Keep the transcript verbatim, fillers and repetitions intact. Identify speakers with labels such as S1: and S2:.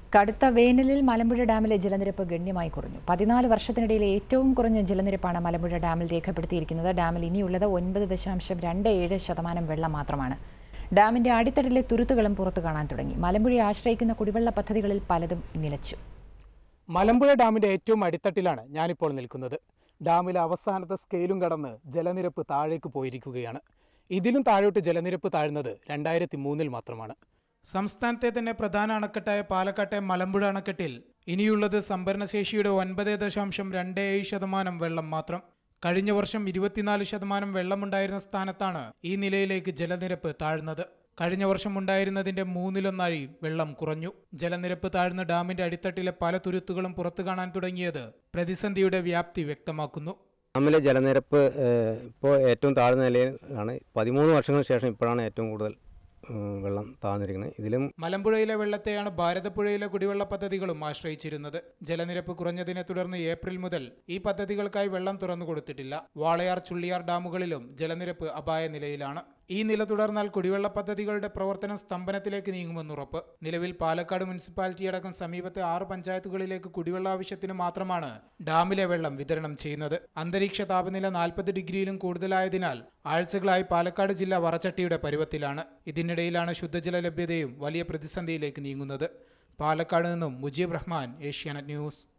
S1: കടുത്ത വേനലിൽ മലമ്പുഴ ഡാമിലെ ജലനിരപ്പ് ഗണ്യമായി കുറഞ്ഞു. പതിനാല് വർഷത്തിനിടയിലെ ഏറ്റവും കുറഞ്ഞ ജലനിരപ്പാണ് മലമ്പുഴ ഡാമിൽ രേഖപ്പെടുത്തിയിരിക്കുന്നത്. ഡാമിൽ ഇനിയുള്ളത് ഒൻപത് ദശാംശം രണ്ട് ഏഴ് ശതമാനം വെള്ളം മാത്രമാണ്. ഡാമിന്റെ അടിത്തട്ടിലെ തുരുത്തുകളും പുറത്തു കാണാൻ തുടങ്ങി. മലമ്പുഴയെ ആശ്രയിക്കുന്ന കുടിവെള്ള പദ്ധതികളിൽ പലതും നിലച്ചു.
S2: മലമ്പുഴ ഡാമിന്റെ ഏറ്റവും അടിത്തട്ടിലാണ് ഞാനിപ്പോൾ നിൽക്കുന്നത്. ഡാമിലെ അവസാനത്തെ സ്കെയിലും കടന്ന് ജലനിരപ്പ് താഴേക്ക് പോയിരിക്കുകയാണ്. ഇതിലും താഴോട്ട് ജലനിരപ്പ് താഴ്ന്നത് രണ്ടായിരത്തി മൂന്നിൽ മാത്രമാണ്. സംസ്ഥാനത്തെ തന്നെ പ്രധാന അണക്കെട്ടായ പാലക്കാട്ടെ മലമ്പുഴ അണക്കെട്ടിൽ ഇനിയുള്ളത് സംഭരണശേഷിയുടെ ഒൻപത് ദശാംശം രണ്ട് ഏഴ് ശതമാനം വെള്ളം മാത്രം. കഴിഞ്ഞ വർഷം ഇരുപത്തിനാല് ശതമാനം വെള്ളമുണ്ടായിരുന്ന സ്ഥാനത്താണ് ഈ നിലയിലേക്ക് ജലനിരപ്പ് താഴ്ന്നത്. കഴിഞ്ഞ വർഷം ഉണ്ടായിരുന്നതിന്റെ മൂന്നിലൊന്നായി വെള്ളം കുറഞ്ഞു. ജലനിരപ്പ് താഴ്ന്ന ഡാമിന്റെ അടിത്തട്ടിലെ പല തുരുത്തുകളും പുറത്തു കാണാൻ തുടങ്ങിയത് പ്രതിസന്ധിയുടെ വ്യാപ്തി വ്യക്തമാക്കുന്നു.
S3: ഡാമിലെ ജലനിരപ്പ് ഇപ്പോൾ ഏറ്റവും താഴ്ന്ന നിലയിലാണ്. പതിമൂന്ന് വർഷങ്ങൾക്ക് ശേഷം ഇപ്പോഴാണ് ഏറ്റവും കൂടുതൽ വെള്ളം താഴ്ന്നിരിക്കുന്നത്. ഇതിലും
S2: മലമ്പുഴയിലെ വെള്ളത്തെയാണ് ഭാരതപ്പുഴയിലെ കുടിവെള്ള പദ്ധതികളും ആശ്രയിച്ചിരുന്നത്. ജലനിരപ്പ് കുറഞ്ഞതിനെ തുടർന്ന് ഏപ്രിൽ മുതൽ ഈ പദ്ധതികൾക്കായി വെള്ളം തുറന്നു കൊടുത്തിട്ടില്ല. വാളയാർ, ചുള്ളിയാർ ഡാമുകളിലും ജലനിരപ്പ് അപായ നിലയിലാണ്. ഈ നില തുടർന്നാൽ കുടിവെള്ള പദ്ധതികളുടെ പ്രവർത്തനം സ്തംഭനത്തിലേക്ക് നീങ്ങുമെന്നുറപ്പ്. നിലവിൽ പാലക്കാട് മുനിസിപ്പാലിറ്റി അടക്കം സമീപത്തെ ആറ് പഞ്ചായത്തുകളിലേക്ക് കുടിവെള്ള ആവശ്യത്തിന് മാത്രമാണ് ഡാമിലെ വെള്ളം വിതരണം ചെയ്യുന്നത്. അന്തരീക്ഷ താപനില നാൽപ്പത് ഡിഗ്രിയിലും കൂടുതലായതിനാൽ ആഴ്ചകളായി പാലക്കാട് ജില്ല വറച്ചട്ടിയുടെ പരുവത്തിലാണ്. ഇതിനിടയിലാണ് ശുദ്ധജല ലഭ്യതയും വലിയ പ്രതിസന്ധിയിലേക്ക് നീങ്ങുന്നത്. പാലക്കാട് നിന്നും മുജീബ് റഹ്മാൻ, ഏഷ്യാനെറ്റ് ന്യൂസ്.